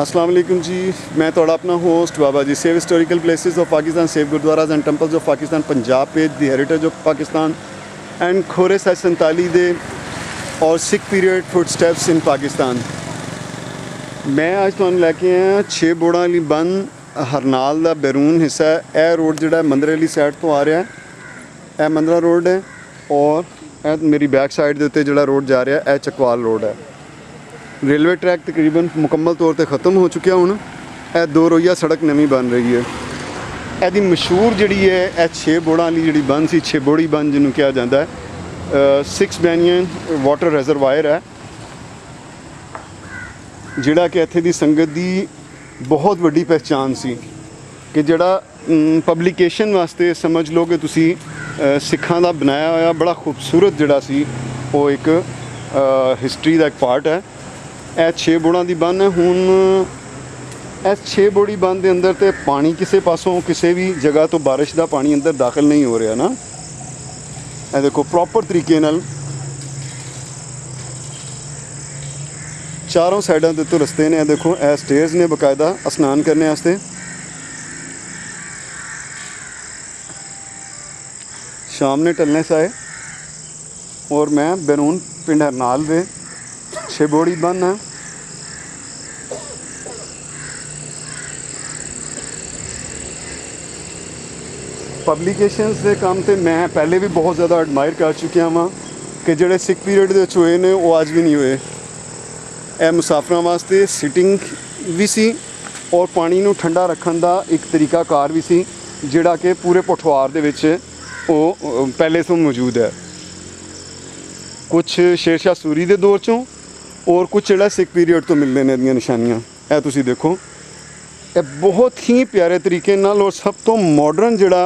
अस्सलाम वालेकुम जी, मैं थोड़ा अपना host Baba ji. Save historical places of Pakistan, save gurdwaras and temples of Pakistan, Punjab page the heritage of Pakistan and खोरे 47 दे और Sikh period footsteps in Pakistan. मैं आज तुहानूं लैके आया 6 बोड़ा वाली बन हरनाल का बैरून हिस्सा है। यह रोड जिहड़ा मंदरे वाली साइड तो आ रहा है, यह मंदरा रोड है, और मेरी बैक साइड के उत्ते जिहड़ा रोड जा रहा है, यह चकवाल रोड है। रेलवे ट्रैक तकरीबन मुकम्मल तौर पर ख़त्म हो चुका हूँ। यह 2 रोइया सड़क नवी बन रही है। यदी मशहूर जी है यह 6 बोड़ा वाली जी बन सी, 6 बोड़ी बन जिन्होंने कहा जाता है। 6 बैनियन वाटर रिजर्वायर है जिहड़ा कि इत्थे दी संगत दी बहुत वड्डी पहचान सी कि जिहड़ा पब्लिकेशन वास्ते समझ लो कि तुसी सिखां दा बनाया होया बड़ा खूबसूरत जिहड़ा सी वो एक हिस्टरी का एक पार्ट है। यह 6 बोड़ा की बन है। हुण इस 6 बोड़ी बन के अंदर तो पानी किसी पासों किसी भी जगह तो बारिश का पानी अंदर दाखिल नहीं हो रहा ना। यह देखो प्रॉपर तरीके नाल चारों साइडों के तो रस्ते ने। देखो यह स्टेयर्स ने बकायदा स्नान करने वास्ते। शाम ने टलने से आए और मैं बैरून पिंड हरनाल दे 6 बोड़ी बन है। पब्लिकेशनस के काम तो मैं पहले भी बहुत ज़्यादा एडमायर कर चुकिया वहाँ कि जोड़े सिख पीरियड के होए ने वो अज भी नहीं हुए। यह मुसाफिरों वास्ते सिटिंग भी सी और पानी नूं ठंडा रखने का एक तरीका कार भी सी जिहड़ा कि पूरे पठवार दे विच वो पहले तो मौजूद है। कुछ शेरशाह सूरी के दौर चों और कुछ जिहड़ा सिख पीरियड तो मिलने ने दियां निशानियां। यह तुसीं देखो यह बहुत ही प्यारे तरीके नाल और सब तो मॉडर्न जिहड़ा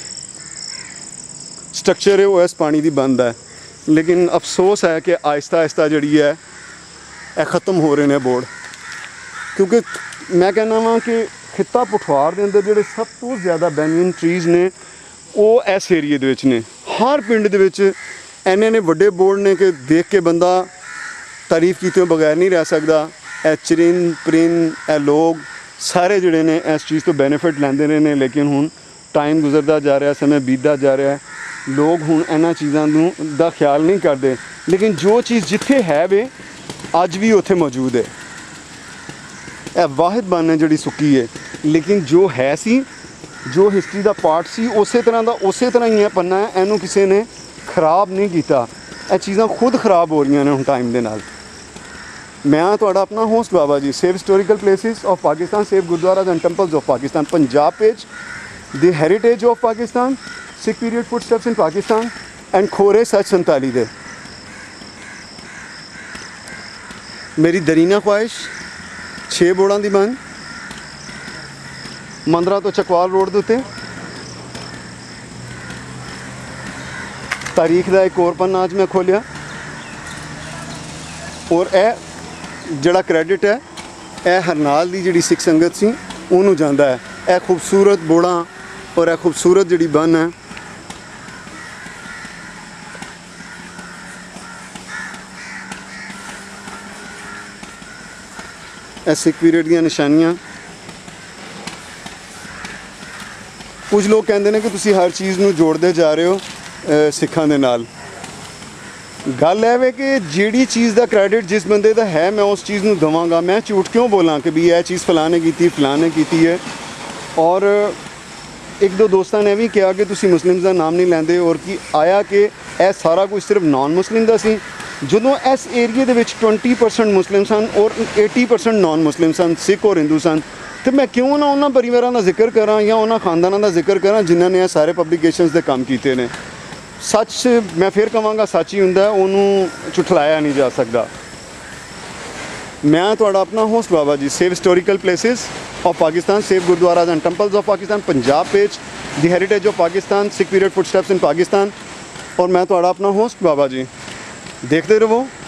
स्ट्रक्चर है वो इस पानी की बंद है। लेकिन अफसोस है कि आहिस्ता आहिस्ता जिहड़ी है यह ख़त्म हो रहे हैं बोर्ड, क्योंकि मैं कहना वा कि खिता पठवार के अंदर जिहड़े सब तो ज़्यादा बैनियन ट्रीज़ ने वो इस एरिए दे विच ने। हर पिंड दे विच इन्ने वड्डे बोर्ड ने कि देख के बंदा तारीफ कीते बगैर नहीं रह सकता। ए चरिन परिन ए लोग सारे जिहड़े ने इस चीज़ तो बेनीफिट लैंदे रहे ने। लेकिन हुण टाइम गुजरता जा रहा, समय बीतता जा रहा है, लोग हुण इन्हां चीज़ों दा ख्याल नहीं करते। लेकिन जो चीज़ जिथे है वे अज भी उत्थे मौजूद है। यह वाहिद बन है जिहड़ी सुक्की है, लेकिन जो है सी जो हिस्टरी का पार्ट सी उस तरह ही है पन्ना है। इनू किसी ने खराब नहीं किया। यह चीज़ां खुद खराब हो रही ने हुण टाइम दे नाल। मैं तुहाडा अपना host Baba ji. Save historical places of Pakistan, save gurdwaras and temples of Pakistan, Punjab page the heritage of Pakistan, Sikh period footsteps in Pakistan and खोरे 47 दे। मेरी दरीना ख्वाहिश 6 बोड़ा की बन मंदरा तो चकवाल रोड के उत्ते। तारीख का एक और पन्ना अज मैं खोलिया और यह जड़ा क्रेडिट है यह हरनाल की जिहड़ी सिख संगत सी उन्होंने जाता है। यह खूबसूरत बोड़ा और यह खूबसूरत जिहड़ी बन है यह सिख पीरियड दी निशानियाँ। कुछ लोग कहते हैं कि तुसी हर चीज़ नूं जोड़ते जा रहे हो सिखां दे नाल। गल है कि जिहड़ी चीज़ का क्रेडिट जिस बंदे का है मैं उस चीज़ नूं दवांगा। मैं झूठ क्यों बोलां कि भी यह चीज़ फलाने की है। और एक दो दोस्तों ने भी कहा कि तुसी मुस्लिम्स का नाम नहीं लैंदे और कि आया कि यह सारा कुछ सिर्फ नॉन मुस्लिम का सी। जदों इस एरिए दे विच 20% मुस्लिम सन और 80% नॉन मुस्लिम सन, सिख और हिंदू सन, तो मैं क्यों ना उन्होंने परिवारों का जिक्र करा या उन्होंने खानदानों का जिक्र करा जिन्होंने यह सारे पब्लिकेशनस के काम किए हैं। सच मैं फिर कहांगा सच ही हुंदा, उन्होंने झुठलाया नहीं जा सकता। मैं तुहाडा अपना host Baba ji. Save historical places of Pakistan, save gurdwaras and temples of Pakistan, Punjab page the heritage of Pakistan, Sikh period footsteps in Pakistan. और मैं तुहाडा अपना होस्ट बाबा जी। देखते रहो